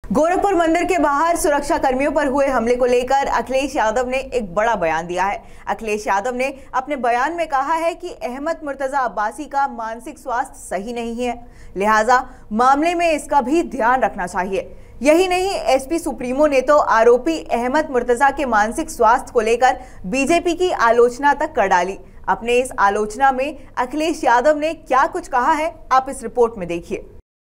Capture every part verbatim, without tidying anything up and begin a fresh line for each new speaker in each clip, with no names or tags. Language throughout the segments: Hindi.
गोरखपुर मंदिर के बाहर सुरक्षा कर्मियों पर हुए हमले को लेकर अखिलेश यादव ने एक बड़ा बयान दिया है। अखिलेश यादव ने अपने बयान में कहा है कि अहमद मुर्तजा अब्बासी का मानसिक स्वास्थ्य सही नहीं है, लिहाजा मामले में इसका भी ध्यान रखना चाहिए। यही नहीं, एसपी सुप्रीमो ने तो आरोपी अहमद मुर्तजा के मानसिक स्वास्थ्य को लेकर बीजेपी की आलोचना तक कर डाली। अपने इस आलोचना में अखिलेश यादव ने क्या कुछ कहा है, आप इस रिपोर्ट में देखिए।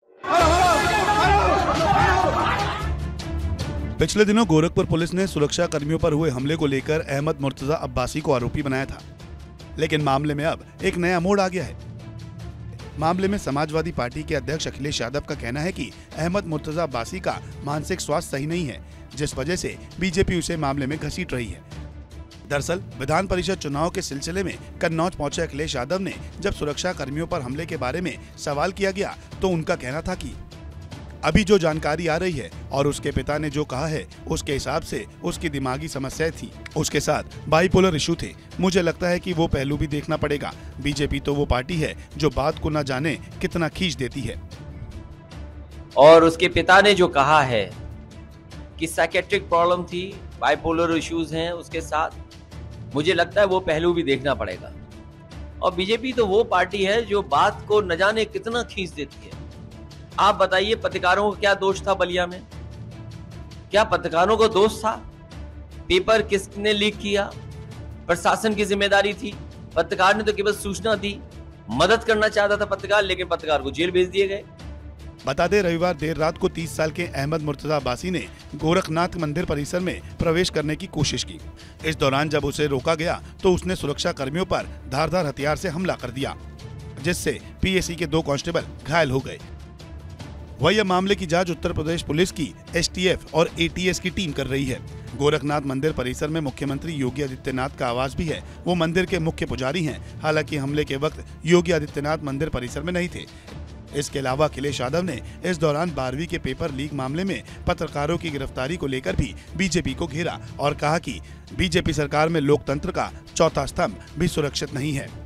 पिछले दिनों गोरखपुर पुलिस ने सुरक्षा कर्मियों पर हुए हमले को लेकर अहमद मुर्तजा अब्बासी को आरोपी बनाया था, लेकिन मामले में अब एक नया मोड़ आ गया है। मामले में समाजवादी पार्टी के अध्यक्ष अखिलेश यादव का कहना है कि अहमद मुर्तजा अब्बासी का मानसिक स्वास्थ्य सही नहीं है, जिस वजह से बीजेपी उसे मामले में घसीट रही है। दरअसल विधान परिषद चुनाव के सिलसिले में कन्नौज पहुंचे अखिलेश यादव ने जब सुरक्षा कर्मियों पर हमले के बारे में सवाल किया गया तो उनका कहना था कि अभी जो जानकारी आ रही है और उसके पिता ने जो कहा है उसके हिसाब से उसकी दिमागी समस्याएं थी, उसके साथ बाइपोलर इशू थे। मुझे लगता है कि वो पहलू भी देखना पड़ेगा। बीजेपी तो वो पार्टी है जो बात को न जाने कितना खींच देती है।
और उसके पिता ने जो कहा है कि साइकेट्रिक प्रॉब्लम थी, बाइपोलर इश्यूज हैं उसके साथ, मुझे लगता है वो पहलू भी देखना पड़ेगा। और बीजेपी तो वो पार्टी है जो बात को न जाने कितना खींच देती है। आप बताइए, पत्रकारों को क्या दोष था बलिया में? क्या पत्रकारों को दोष था? पेपर किसने लीक किया? प्रशासन की जिम्मेदारी थी। पत्रकार ने तो केवल सूचना दी, मदद करना चाहता था पत्रकार, लेकिन पत्रकार को जेल भेज दिए गए।
बता दें, रविवार देर रात को तीस साल के अहमद मुर्तजा अब्बासी ने गोरखनाथ मंदिर परिसर में प्रवेश करने की कोशिश की। इस दौरान जब उसे रोका गया तो उसने सुरक्षा कर्मियों पर धारदार हथियार से हमला कर दिया, जिससे पीएसी के दो कांस्टेबल घायल हो गए। वही मामले की जांच उत्तर प्रदेश पुलिस की एसटीएफ और एटीएस की टीम कर रही है। गोरखनाथ मंदिर परिसर में मुख्यमंत्री योगी आदित्यनाथ का आवास भी है। वो मंदिर के मुख्य पुजारी हैं। हालांकि हमले के वक्त योगी आदित्यनाथ मंदिर परिसर में नहीं थे। इसके अलावा अखिलेश यादव ने इस दौरान बारहवीं के पेपर लीक मामले में पत्रकारों की गिरफ्तारी को लेकर भी बीजेपी को घेरा और कहा कि बीजेपी सरकार में लोकतंत्र का चौथा स्तंभ भी सुरक्षित नहीं है।